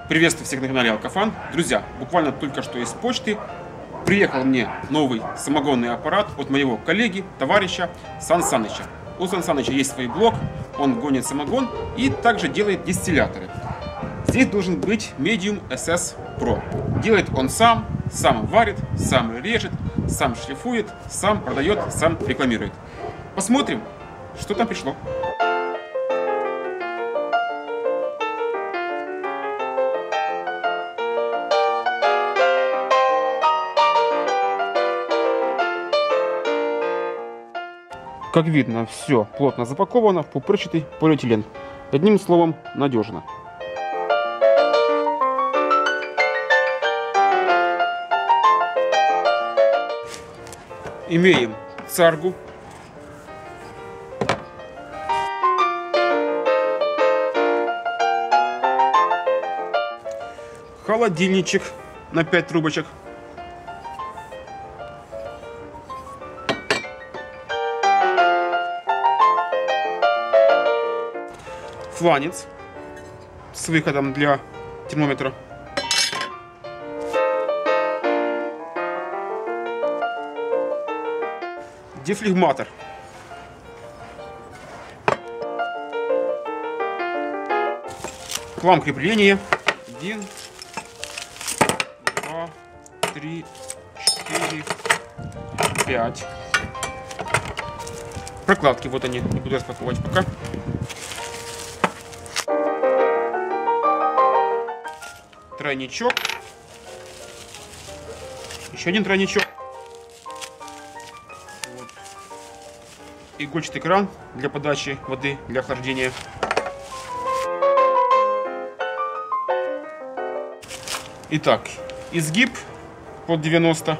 Приветствую всех на канале Алкофан. Друзья, буквально только что из почты приехал мне новый самогонный аппарат от моего коллеги, товарища Сан Саныча. У Сан Саныча есть свой блог, он гонит самогон и также делает дистилляторы. Здесь должен быть Medium SS Pro. Делает он сам варит, сам режет, сам шлифует, сам продает, сам рекламирует. Посмотрим, что там пришло. Как видно, все плотно запаковано в пупырчатый полиэтилен. Одним словом, надежно. Имеем царгу. Холодильничек на 5 трубочек. Фланец с выходом для термометра. Дефлегматор. Клам крепления. 1, 2, 3, 4, 5. Прокладки, вот они, не буду распаковывать пока. Тройничок. Еще один тройничок. Вот. Игольчатый кран для подачи воды, для охлаждения. Итак, изгиб под 90.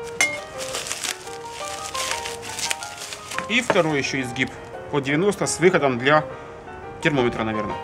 И второй еще изгиб под 90 с выходом для термометра, наверное.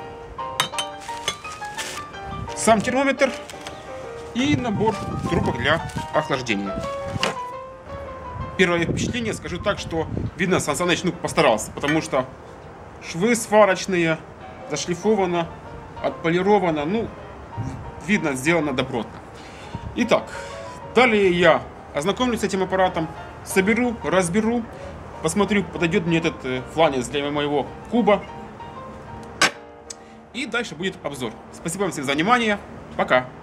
Сам термометр и набор трубок для охлаждения. Первое впечатление, скажу так, что видно, Сан Саныч постарался, потому что швы сварочные, зашлифовано, отполировано, ну, видно, сделано добротно. Итак, далее я ознакомлюсь с этим аппаратом, соберу, разберу, посмотрю, подойдет мне этот фланец для моего куба. И дальше будет обзор. Спасибо вам всем за внимание. Пока.